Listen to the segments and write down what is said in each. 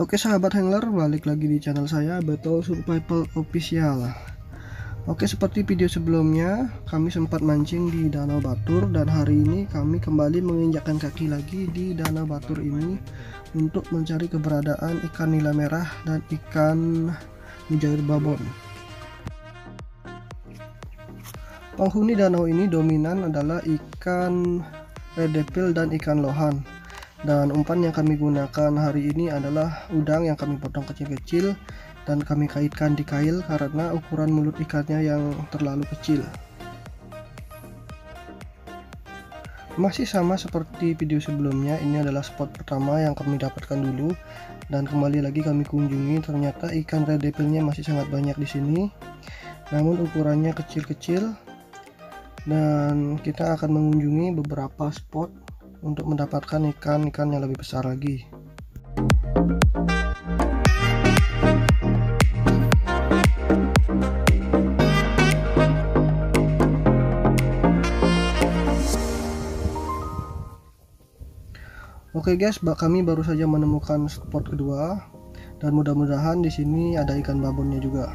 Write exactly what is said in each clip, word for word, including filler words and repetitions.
Oke sahabat angler, balik lagi di channel saya Battle Survival Official. Oke, seperti video sebelumnya kami sempat mancing di Danau Batur, dan hari ini kami kembali menginjakkan kaki lagi di Danau Batur ini untuk mencari keberadaan ikan nila merah dan ikan mujair babon. Penghuni danau ini dominan adalah ikan red devil dan ikan lohan. Dan umpan yang kami gunakan hari ini adalah udang yang kami potong kecil-kecil dan kami kaitkan di kail karena ukuran mulut ikannya yang terlalu kecil. Masih sama seperti video sebelumnya, ini adalah spot pertama yang kami dapatkan dulu, dan kembali lagi kami kunjungi. Ternyata ikan red devilnya masih sangat banyak di sini, namun ukurannya kecil-kecil, dan kita akan mengunjungi beberapa spot untuk mendapatkan ikan-ikan yang lebih besar lagi. Oke guys, kami baru saja menemukan spot kedua, dan mudah-mudahan di sini ada ikan babonnya juga.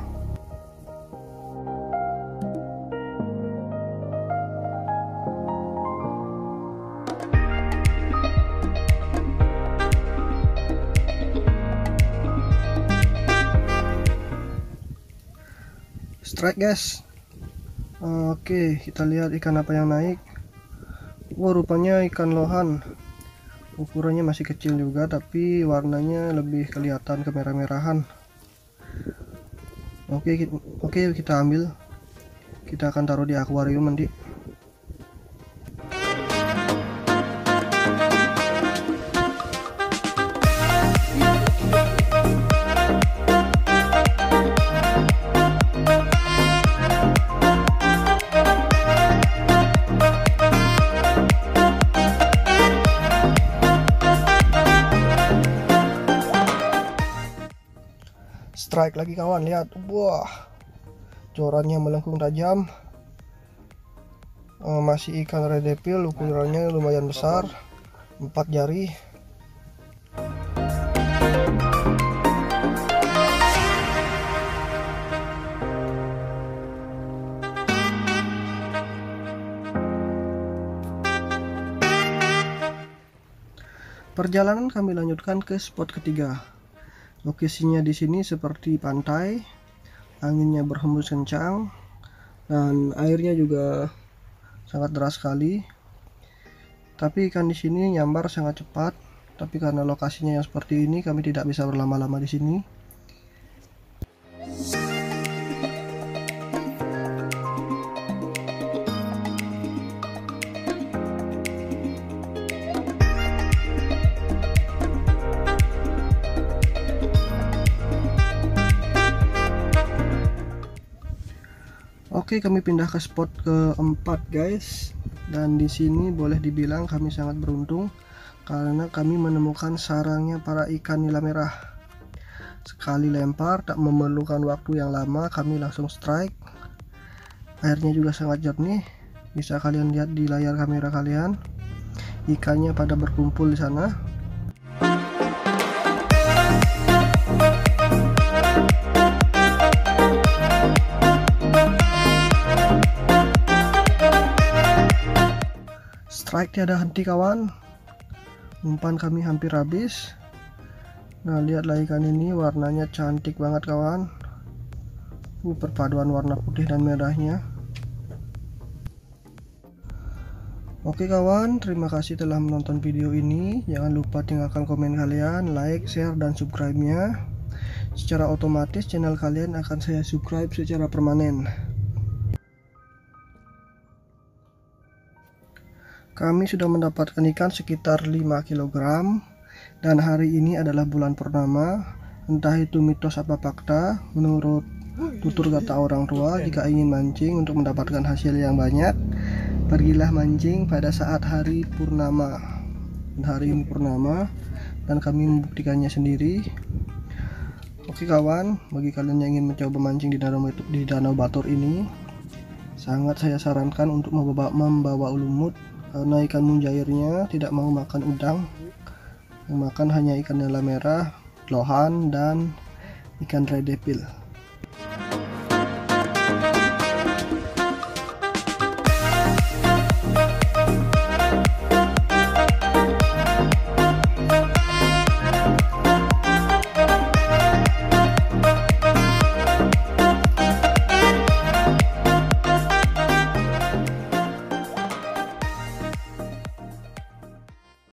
Strike guys. Oke, kita lihat ikan apa yang naik. Wah, rupanya ikan lohan. Ukurannya masih kecil juga, tapi warnanya lebih kelihatan kemerah-merahan. Oke, kita, oke kita ambil. Kita akan taruh di akuarium nanti. Strike lagi kawan, lihat. Wah, jorannya melengkung tajam. uh, Masih ikan red devil, ukurannya lumayan besar, empat jari. Perjalanan kami lanjutkan ke spot ketiga. Lokasinya di sini seperti pantai, anginnya berhembus kencang, dan airnya juga sangat deras sekali. Tapi ikan di sini nyambar sangat cepat. Tapi karena lokasinya yang seperti ini, kami tidak bisa berlama-lama di sini. Oke, kami pindah ke spot keempat guys, dan di sini boleh dibilang kami sangat beruntung karena kami menemukan sarangnya para ikan nila merah. Sekali lempar tak memerlukan waktu yang lama, kami langsung strike. Airnya juga sangat jernih, bisa kalian lihat di layar kamera kalian. Ikannya pada berkumpul di sana. Strike tiada henti kawan. Umpan kami hampir habis. Nah, lihatlah ikan ini, warnanya cantik banget kawan. Uh, perpaduan warna putih dan merahnya. Oke kawan, terima kasih telah menonton video ini. Jangan lupa tinggalkan komen kalian, like, share, dan subscribe nya. Secara otomatis channel kalian akan saya subscribe secara permanen. Kami sudah mendapatkan ikan sekitar lima kilogram, dan hari ini adalah bulan purnama. Entah itu mitos apa fakta, menurut tutur kata orang tua, jika ingin mancing untuk mendapatkan hasil yang banyak, pergilah mancing pada saat hari purnama. Hari ini purnama, dan kami membuktikannya sendiri. Oke kawan, bagi kalian yang ingin mencoba mancing di danau, di danau Batur ini, sangat saya sarankan untuk membawa, membawa lumut, karena ikan mujairnya tidak mau makan udang, yang makan hanya ikan nila merah, lohan, dan ikan red devil.